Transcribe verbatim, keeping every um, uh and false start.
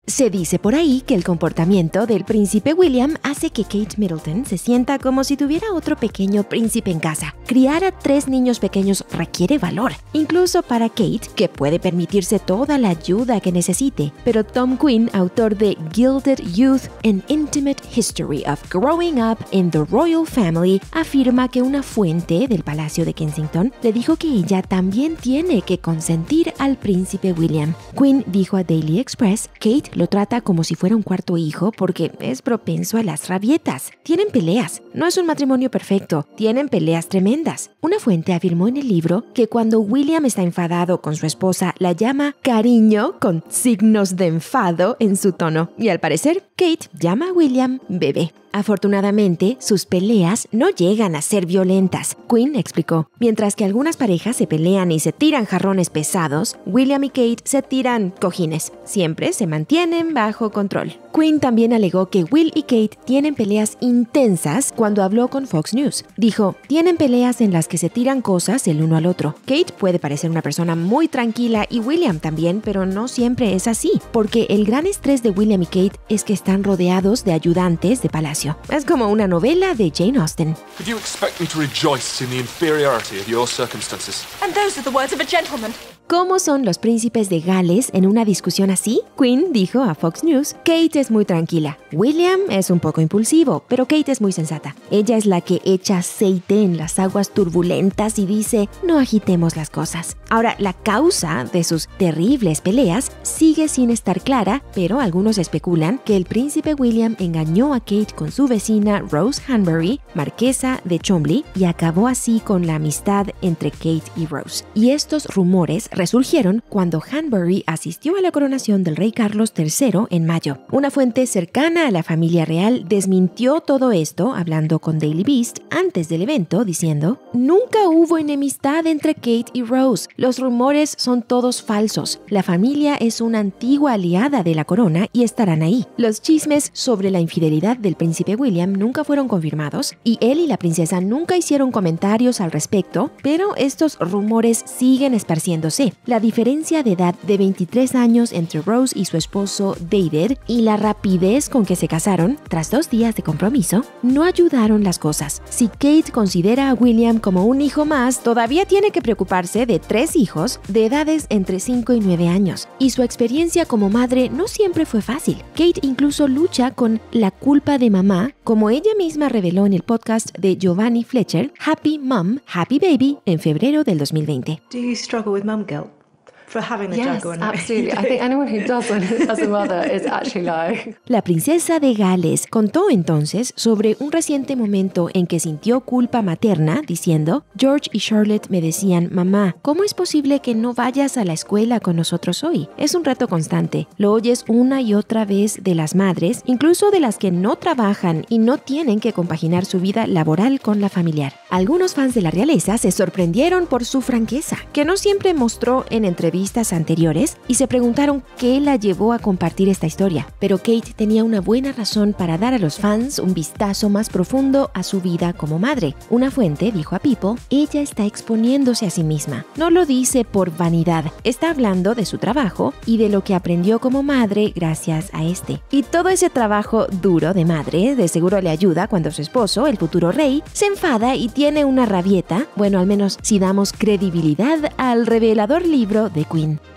Se dice por ahí que el comportamiento del príncipe William hace que Kate Middleton se sienta como si tuviera otro pequeño príncipe en casa. Criar a tres niños pequeños requiere valor, incluso para Kate, que puede permitirse toda la ayuda que necesite. Pero Tom Quinn, autor de Gilded Youth, An Intimate History of Growing Up in the Royal Family, afirma que una fuente del Palacio de Kensington le dijo que ella también tiene que consentir al príncipe William. Quinn dijo a Daily Express: Kate lo trata como si fuera un cuarto hijo porque es propenso a las rabietas. Tienen peleas. No es un matrimonio perfecto. Tienen peleas tremendas. Una fuente afirmó en el libro que cuando William está enfadado con su esposa, la llama cariño con signos de enfado en su tono. Y al parecer, Kate llama a William bebé. Afortunadamente, sus peleas no llegan a ser violentas, Quinn explicó. Mientras que algunas parejas se pelean y se tiran jarrones pesados, William y Kate se tiran cojines. Siempre se mantienen bajo control. Quinn también alegó que Will y Kate tienen peleas intensas cuando habló con Fox News. Dijo, tienen peleas en las que se tiran cosas el uno al otro. Kate puede parecer una persona muy tranquila y William también, pero no siempre es así, porque el gran estrés de William y Kate es que están rodeados de ayudantes de palacio. Es como una novela de Jane Austen. Could you expect me to rejoice in the inferiority of your circumstances? And those are the words of a gentleman. ¿Cómo son los príncipes de Gales en una discusión así? Quinn dijo a Fox News, Kate es muy tranquila. William es un poco impulsivo, pero Kate es muy sensata. Ella es la que echa aceite en las aguas turbulentas y dice, no agitemos las cosas. Ahora, la causa de sus terribles peleas sigue sin estar clara, pero algunos especulan que el príncipe William engañó a Kate con su vecina Rose Hanbury, marquesa de Cholmondeley, y acabó así con la amistad entre Kate y Rose. Y estos rumores resurgieron cuando Hanbury asistió a la coronación del rey Carlos tercero en mayo. Una fuente cercana a la familia real desmintió todo esto hablando con Daily Beast antes del evento diciendo, nunca hubo enemistad entre Kate y Rose. Los rumores son todos falsos. La familia es una antigua aliada de la corona y estarán ahí. Los chismes sobre la infidelidad del príncipe William nunca fueron confirmados y él y la princesa nunca hicieron comentarios al respecto, pero estos rumores siguen esparciéndose. La diferencia de edad de veintitrés años entre Rose y su esposo David y la rapidez con que se casaron, tras dos días de compromiso, no ayudaron las cosas. Si Kate considera a William como un hijo más, todavía tiene que preocuparse de tres hijos de edades entre cinco y nueve años. Y su experiencia como madre no siempre fue fácil. Kate incluso lucha con la culpa de mamá, como ella misma reveló en el podcast de Giovanni Fletcher, Happy Mom, Happy Baby, en febrero del dos mil veinte. Do you struggle with mum guilt for having the Yes, juggle? Yes, absolutely. I think anyone who doesn't as a mother is actually lying. La princesa de Gales contó entonces sobre un reciente momento en que sintió culpa materna, diciendo, George y Charlotte me decían, mamá, ¿cómo es posible que no vayas a la escuela con nosotros hoy? Es un reto constante. Lo oyes una y otra vez de las madres, incluso de las que no trabajan y no tienen que compaginar su vida laboral con la familiar. Algunos fans de la realeza se sorprendieron por su franqueza, que no siempre mostró en entrevistas anteriores, y se preguntaron qué la llevó a compartir esta historia. Pero Kate tenía una buena razón para dar a los fans un vistazo más profundo a su vida como madre. Una fuente dijo a People, ella está exponiéndose a sí misma. No lo dice por vanidad, está hablando de su trabajo y de lo que aprendió como madre gracias a este. Y todo ese trabajo duro de madre de seguro le ayuda cuando su esposo, el futuro rey, se enfada y tiene una rabieta, bueno, al menos si damos credibilidad al revelador libro de Quinn.